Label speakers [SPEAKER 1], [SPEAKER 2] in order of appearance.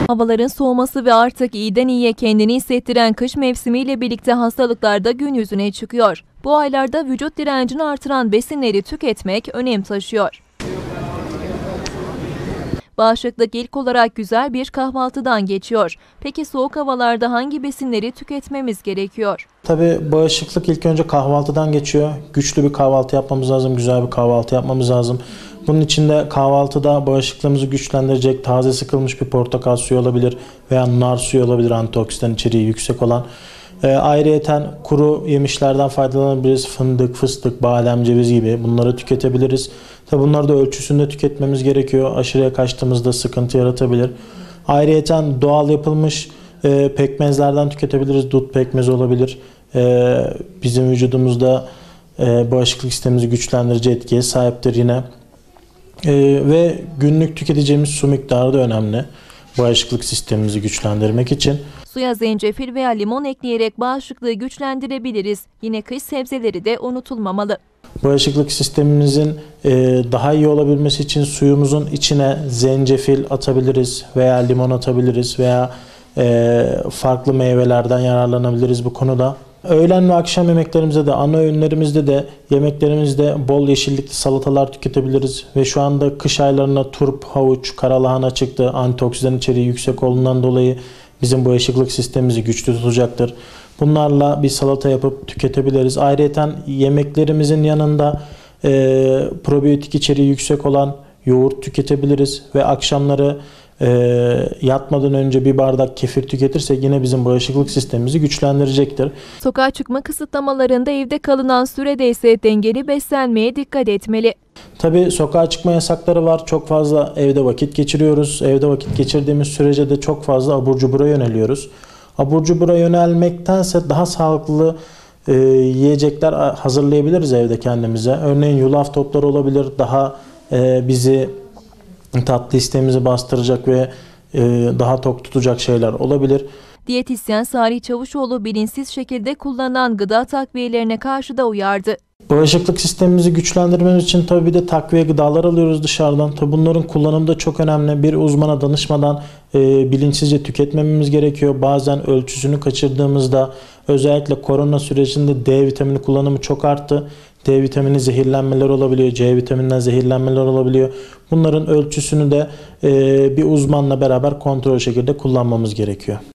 [SPEAKER 1] Havaların soğuması ve artık iyiden iyiye kendini hissettiren kış mevsimiyle birlikte hastalıklar da gün yüzüne çıkıyor. Bu aylarda vücut direncini artıran besinleri tüketmek önem taşıyor. Bağışıklık ilk olarak güzel bir kahvaltıdan geçiyor. Peki soğuk havalarda hangi besinleri tüketmemiz gerekiyor?
[SPEAKER 2] Tabii bağışıklık ilk önce kahvaltıdan geçiyor. Güçlü bir kahvaltı yapmamız lazım, güzel bir kahvaltı yapmamız lazım. Bunun için de kahvaltıda bağışıklığımızı güçlendirecek taze sıkılmış bir portakal suyu olabilir veya nar suyu olabilir, antioksidan içeriği yüksek olan. Ayrıyeten kuru yemişlerden faydalanabiliriz. Fındık, fıstık, badem, ceviz gibi bunları tüketebiliriz. Tabi bunları da ölçüsünde tüketmemiz gerekiyor. Aşırıya kaçtığımızda sıkıntı yaratabilir. Ayrıyeten doğal yapılmış pekmezlerden tüketebiliriz. Dut pekmezi olabilir. Bizim vücudumuzda bağışıklık sistemimizi güçlendirici etkiye sahiptir yine. Ve günlük tüketeceğimiz su miktarı da önemli. Bağışıklık sistemimizi güçlendirmek için.
[SPEAKER 1] Suya zencefil veya limon ekleyerek bağışıklığı güçlendirebiliriz. Yine kış sebzeleri de unutulmamalı.
[SPEAKER 2] Bağışıklık sistemimizin daha iyi olabilmesi için suyumuzun içine zencefil atabiliriz veya limon atabiliriz veya farklı meyvelerden yararlanabiliriz bu konuda. Öğlen ve akşam yemeklerimizde de, ana öğünlerimizde de, yemeklerimizde bol yeşillikli salatalar tüketebiliriz. Ve şu anda kış aylarına turp, havuç, karalahana çıktı. Antioksidan içeriği yüksek olduğundan dolayı bizim bağışıklık sistemimizi güçlü tutacaktır. Bunlarla bir salata yapıp tüketebiliriz. Ayrıca yemeklerimizin yanında probiyotik içeriği yüksek olan yoğurt tüketebiliriz. Ve akşamları yatmadan önce bir bardak kefir tüketirsek yine bizim bağışıklık sistemimizi güçlendirecektir.
[SPEAKER 1] Sokağa çıkma kısıtlamalarında evde kalınan sürede ise dengeli beslenmeye dikkat etmeli.
[SPEAKER 2] Tabii sokağa çıkma yasakları var. Çok fazla evde vakit geçiriyoruz. Evde vakit geçirdiğimiz sürece de çok fazla abur cubura yöneliyoruz. Abur cubura yönelmektense daha sağlıklı yiyecekler hazırlayabiliriz evde kendimize. Örneğin yulaf topları olabilir. Daha bizi tatlı isteğimizi bastıracak ve daha tok tutacak şeyler olabilir.
[SPEAKER 1] Diyetisyen Salih Çavuşoğlu bilinçsiz şekilde kullanılan gıda takviyelerine karşı da uyardı.
[SPEAKER 2] Bağışıklık sistemimizi güçlendirmemiz için tabii bir de takviye gıdalar alıyoruz dışarıdan. Tabii bunların kullanımı da çok önemli. Bir uzmana danışmadan bilinçsizce tüketmememiz gerekiyor. Bazen ölçüsünü kaçırdığımızda özellikle korona sürecinde D vitamini kullanımı çok arttı. D vitamini zehirlenmeler olabiliyor, C vitamininden zehirlenmeler olabiliyor. Bunların ölçüsünü de bir uzmanla beraber kontrol şekilde kullanmamız gerekiyor.